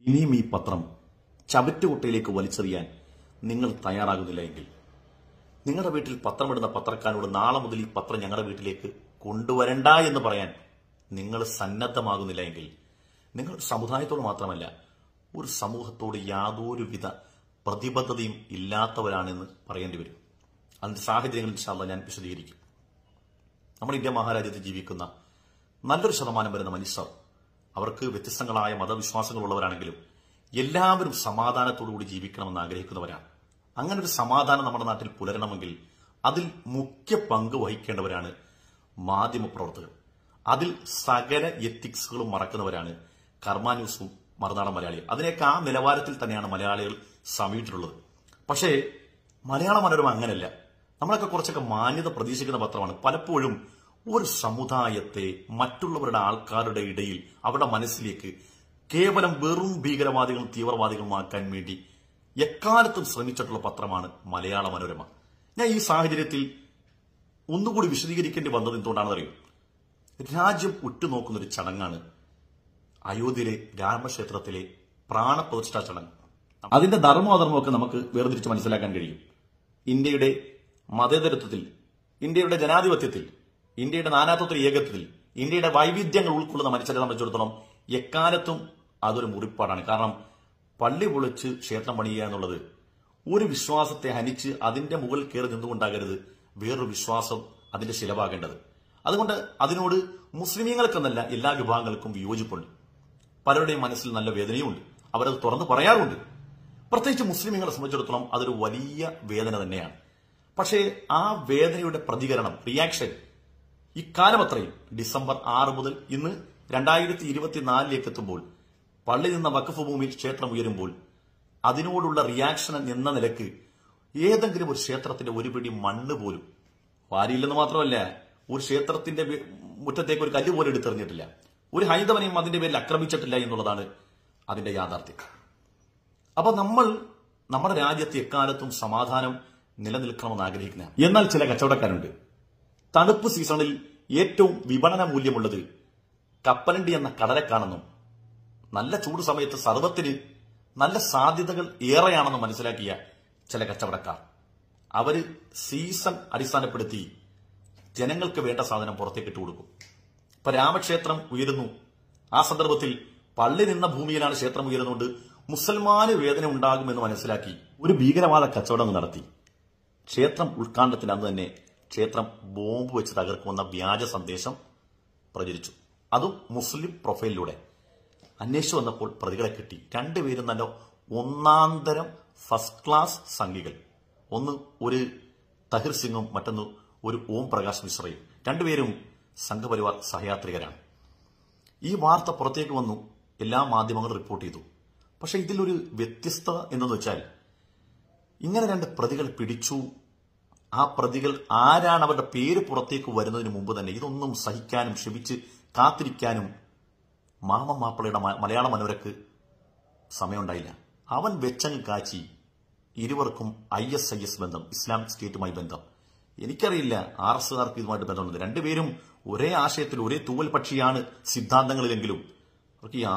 ഇനിയും ഈ പത്രം ചവറ്റുകുട്ടയിലേക്ക് വലിച്ചെറിയാൻ നിങ്ങൾ തയ്യാറാകുന്നില്ല എങ്കിൽ നിങ്ങളുടെ വീട്ടിൽ പത്രമിടുന്ന പത്രക്കാരോട് നാളെ മുതൽ ഈ പത്രം ഞങ്ങളുടെ വീട്ടിലേക്ക് കൊണ്ടുവരണ്ട എന്ന് പറയാൻ നിങ്ങൾ സന്നദ്ധമാകുന്നില്ല എങ്കിൽ നിങ്ങൾ സമുദായത്തോട് മാത്രമല്ല ഒരു സമൂഹത്തോട് യാതൊരുവിധ പ്രതിബദ്ധതയും ഇല്ലാത്തവരാണെന്ന് പറയേണ്ടി വരും. അതിന്റെ സാഹചര്യങ്ങൾ ഇൻഷാ അല്ലാഹ് ഞാൻ വിശദീകരിക്കും. നമ്മുടെ ഇന്ത്യ മഹാരാജ്യത്ത് ജീവിക്കുന്ന നല്ലൊരു ശതമാനം വരുന്ന മനുഷ്യർ അവർക്ക് വ്യത്യസ്തങ്ങളായ മതവിശ്വാസങ്ങളുള്ളവരാണെങ്കിലും എല്ലാവരും സമാധാനത്തോടുകൂടി ജീവിക്കണമെന്ന് ആഗ്രഹിക്കുന്നവരാണ്. അങ്ങനെ ഒരു സമാധാനം നമ്മുടെ നാട്ടിൽ പുലരണമെങ്കിൽ അതിൽ മുഖ്യ പങ്ക് വഹിക്കേണ്ടവരാണ് മാധ്യമപ്രവർത്തകർ. അതിൽ സകല എത്തിക്സുകളും മറക്കുന്നവരാണ് കർമ്മ ന്യൂസും മറുനാടൻ മലയാളിയും. അതിനേക്ക് ആ നിലവാരത്തിൽ തന്നെയാണ് മലയാളികൾ സമീപിച്ചിട്ടുള്ളത്. പക്ഷേ മലയാള മനോരമ അങ്ങനെയല്ല. നമ്മളൊക്കെ കുറച്ചൊക്കെ മാന്യത പ്രതീക്ഷിക്കുന്ന പത്രമാണ്. പലപ്പോഴും ഒരു സമുദായത്തെ മറ്റുള്ളവരുടെ ആൾക്കാരുടെ ഇടയിൽ അവരുടെ മനസ്സിലേക്ക് കേവലം വെറും ഭീകരവാദികളും തീവ്രവാദികളുമാക്കാൻ വേണ്ടി എക്കാലത്തും ശ്രമിച്ചിട്ടുള്ള പത്രമാണ് മലയാള മനോരമ. ഞാൻ ഈ സാഹചര്യത്തിൽ ഒന്നുകൂടി വിശദീകരിക്കേണ്ടി വന്നത് എന്തുകൊണ്ടാണെന്നറിയും. രാജ്യം ഉറ്റുനോക്കുന്നൊരു ചടങ്ങാണ് അയോധ്യയിലെ രാമക്ഷേത്രത്തിലെ പ്രാണപ്രതിഷ്ഠാ ചടങ്ങ്. അതിന്റെ ധർമ്മോധർമ്മമൊക്കെ നമുക്ക് വേർതിരിച്ച് മനസ്സിലാക്കാൻ കഴിയും. ഇന്ത്യയുടെ മതേതരത്വത്തിൽ, ഇന്ത്യയുടെ ജനാധിപത്യത്തിൽ, ഇന്ത്യയുടെ നാനാത്വത്തിൽ ഏകത്വത്തിൽ, ഇന്ത്യയുടെ വൈവിധ്യങ്ങൾ ഉൾക്കൊള്ളുന്ന മനുഷ്യരെ സംബന്ധിച്ചിടത്തോളം എക്കാലത്തും അതൊരു മുറിപ്പാടാണ്. കാരണം പള്ളി പൊളിച്ച് ക്ഷേത്രം പണിയുക എന്നുള്ളത് ഒരു വിശ്വാസത്തെ ഹനിച്ച് അതിന്റെ മുകളിൽ കയറി നിന്നുകൊണ്ടാകരുത് വേറൊരു വിശ്വാസം അതിന്റെ ശിലവാകേണ്ടത്. അതുകൊണ്ട് അതിനോട് മുസ്ലിമീങ്ങൾക്കെന്നല്ല എല്ലാ വിഭാഗങ്ങൾക്കും വിയോജിപ്പുണ്ട്. പലരുടെയും മനസ്സിൽ നല്ല വേദനയുമുണ്ട്. അവരത് തുറന്നു പറയാറുണ്ട്. പ്രത്യേകിച്ച് മുസ്ലിമീങ്ങളെ സംബന്ധിച്ചിടത്തോളം അതൊരു വലിയ വേദന തന്നെയാണ്. പക്ഷേ ആ വേദനയുടെ പ്രതികരണം, റിയാക്ഷൻ ഇക്കാലം അത്രയും ഡിസംബർ 6 മുതൽ ഇന്ന് 2024 എത്തുമ്പോൾ പള്ളി നിന്ന വഖഫ് ഭൂമിയിൽ ക്ഷേത്രം ഉയരുമ്പോൾ അതിനോടുള്ള റിയാക്ഷൻ എന്ന നിലക്ക് ഏതെങ്കിലും ഒരു ക്ഷേത്രത്തിന്റെ ഒരു പിടി മണ്ണ് പോലും വാരിയില്ലെന്ന് മാത്രമല്ല, ഒരു ക്ഷേത്രത്തിന്റെ മുറ്റത്തേക്ക് ഒരു കല്ല് പോലും എടുത്തെറിഞ്ഞിട്ടില്ല. ഒരു ഹൈന്ദവനെയും അതിന്റെ പേരിൽ ആക്രമിച്ചിട്ടില്ല എന്നുള്ളതാണ് അതിന്റെ യാഥാർത്ഥ്യം. അപ്പൊ നമ്മൾ നമ്മുടെ രാജ്യത്ത് എക്കാലത്തും സമാധാനം നിലനിൽക്കണമെന്ന് ആഗ്രഹിക്കുന്ന, എന്നാൽ ചില കച്ചവടക്കാരുണ്ട് തണുപ്പ് സീസണിൽ ഏറ്റവും വിപണന മൂല്യമുള്ളത് കപ്പലണ്ടി എന്ന കടലക്കാണെന്നും നല്ല ചൂട് സമയത്ത് സർവത്തിന് നല്ല സാധ്യതകൾ ഏറെയാണെന്ന് മനസ്സിലാക്കിയ ചില കച്ചവടക്കാർ അവര് സീസൺ അടിസ്ഥാനപ്പെടുത്തി ജനങ്ങൾക്ക് വേണ്ട സാധനം പുറത്തേക്ക് ഇട്ട് കൊടുക്കും. ഇപ്പൊ രാമക്ഷേത്രം ഉയരുന്നു, ആ സന്ദർഭത്തിൽ പള്ളി നിന്ന ഭൂമിയിലാണ് ക്ഷേത്രം ഉയരുന്നുകൊണ്ട് മുസൽമാന് വേദന ഉണ്ടാകുമെന്ന് മനസ്സിലാക്കി ഒരു ഭീകരവാദ കച്ചവടം നടത്തി. ക്ഷേത്രം ഉദ്ഘാടനത്തിന് അന്ന് തന്നെ ക്ഷേത്രം ബോംബ് വെച്ച് തകർക്കുമെന്ന വ്യാജ സന്ദേശം പ്രചരിച്ചു. അതും മുസ്ലിം പ്രൊഫൈലിലൂടെ. അന്വേഷിച്ചു വന്നപ്പോൾ പ്രതികളെ കിട്ടി. രണ്ടുപേരും നല്ല ഒന്നാന്തരം ഫസ്റ്റ് ക്ലാസ് സംഘികൾ. ഒന്ന് ഒരു തഹിർ സിംഗും മറ്റൊന്ന് ഒരു ഓം പ്രകാശ് മിശ്രയും. രണ്ടുപേരും സംഘപരിവാർ സഹയാത്രികരാണ്. ഈ വാർത്ത പുറത്തേക്ക് വന്നു, എല്ലാ മാധ്യമങ്ങളും റിപ്പോർട്ട് ചെയ്തു. പക്ഷെ ഇതിലൊരു വ്യത്യസ്തത എന്തെന്ന് വെച്ചാൽ ഇങ്ങനെ രണ്ട് പ്രതികൾ പിടിച്ചു. ആ പ്രതികൾ ആരാണ്, അവരുടെ പേര് പുറത്തേക്ക് വരുന്നതിന് മുമ്പ് തന്നെ ഇതൊന്നും സഹിക്കാനും ക്ഷമിച്ച് കാത്തിരിക്കാനും മാമൻ മാപ്പിളയുടെ മലയാള മനോരക്ക് സമയമുണ്ടായില്ല. അവൻ വെച്ചങ്ങ് കാച്ചി. ഇരുവർക്കും ISIS ബന്ധം, ഇസ്ലാമിക് സ്റ്റേറ്റുമായി ബന്ധം. എനിക്കറിയില്ല RSകാർക്ക് ഇതുമായിട്ട് ബന്ധമുണ്ട്. രണ്ടുപേരും ഒരേ ആശയത്തിൽ, ഒരേ തൂവൽ പക്ഷിയാണ് സിദ്ധാന്തങ്ങളിലെങ്കിലും അവർക്ക് ഈ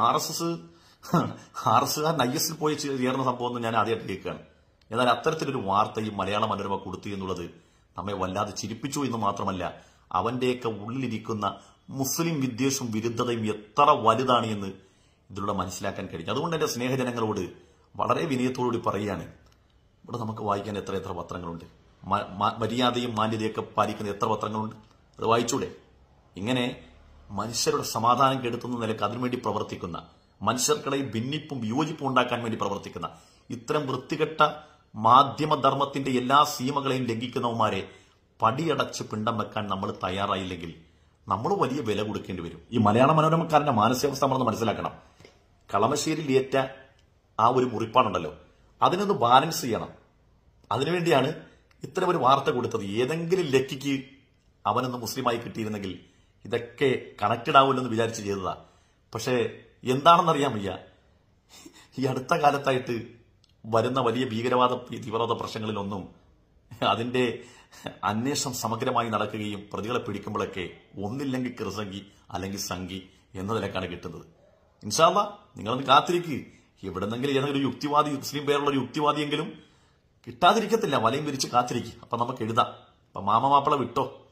RSകാരൻ ISൽ പോയി ചേർന്ന സംഭവം ഞാൻ ആദ്യമായിട്ട് കേൾക്കുകയാണ്. എന്നാൽ അത്തരത്തിലൊരു വാർത്ത ഈ മലയാള മനോരമ കൊടുത്തു എന്നുള്ളത് നമ്മെ വല്ലാതെ ചിരിപ്പിച്ചു എന്ന് മാത്രമല്ല, അവന്റെയൊക്കെ ഉള്ളിലിരിക്കുന്ന മുസ്ലിം വിദ്വേഷവും വിരുദ്ധതയും എത്ര വലുതാണ് എന്ന് ഇതിലൂടെ മനസ്സിലാക്കാൻ കഴിയും. അതുകൊണ്ട് എന്റെ സ്നേഹജനങ്ങളോട് വളരെ വിനയത്തോടുകൂടി പറയുകയാണ്, ഇവിടെ നമുക്ക് വായിക്കാൻ എത്ര പത്രങ്ങളുണ്ട്. മര്യാദയും മാന്യതയൊക്കെ പാലിക്കുന്ന എത്ര പത്രങ്ങളുണ്ട്. അത് വായിച്ചൂടെ? ഇങ്ങനെ മനുഷ്യരുടെ സമാധാനം കെടുത്തുന്ന നിലക്ക് അതിനുവേണ്ടി പ്രവർത്തിക്കുന്ന, മനുഷ്യർക്കിടയിൽ ഭിന്നിപ്പും വിയോജിപ്പും ഉണ്ടാക്കാൻ വേണ്ടി പ്രവർത്തിക്കുന്ന ഇത്തരം വൃത്തികെട്ട മാധ്യമധർമ്മത്തിന്റെ എല്ലാ സീമകളെയും ലംഘിക്കുന്നവന്മാരെ പടിയടച്ച് പിണ്ടം വെക്കാൻ നമ്മൾ തയ്യാറായില്ലെങ്കിൽ നമ്മൾ വലിയ വില കൊടുക്കേണ്ടി വരും. ഈ മലയാള മനോരമക്കാരന്റെ മാനസികാവസ്ഥ നമ്മളൊന്ന് മനസ്സിലാക്കണം. കളമശ്ശേരിയിൽ ഏറ്റ ആ ഒരു മുറിപ്പാടുണ്ടല്ലോ, അതിനൊന്ന് ബാലൻസ് ചെയ്യണം. അതിനുവേണ്ടിയാണ് ഇത്തരം ഒരു വാർത്ത കൊടുത്തത്. ഏതെങ്കിലും ലക്കിക്ക് അവനൊന്ന് മുസ്ലിമായി കിട്ടിയിരുന്നെങ്കിൽ ഇതൊക്കെ കണക്റ്റഡ് ആവില്ലെന്ന് വിചാരിച്ച് ചെയ്തതാ. പക്ഷേ എന്താണെന്നറിയാൻ വയ്യ, ഈ അടുത്ത കാലത്തായിട്ട് വരുന്ന വലിയ ഭീകരവാദ തീവ്രവാദ പ്രശ്നങ്ങളിലൊന്നും അതിന്റെ അന്വേഷണം സമഗ്രമായി നടക്കുകയും പ്രതികളെ പിടിക്കുമ്പോഴൊക്കെ ഒന്നില്ലെങ്കിൽ കിറുസംഗി അല്ലെങ്കിൽ സംഘി എന്ന നിലക്കാണ് കിട്ടുന്നത്. ഇൻഷാ അല്ലാഹ് നിങ്ങളൊന്ന് കാത്തിരിക്കുക. എവിടെന്നെങ്കിലും ഏതെങ്കിലും ഒരു യുക്തിവാദി, മുസ്ലിം പേരുള്ള ഒരു യുക്തിവാദിയെങ്കിലും കിട്ടാതിരിക്കത്തില്ല, വലയും വിരിച്ച് കാത്തിരിക്കും. അപ്പൊ നമുക്ക് എഴുതാം. അപ്പൊ മാമ മാപ്പിള വിട്ടോ.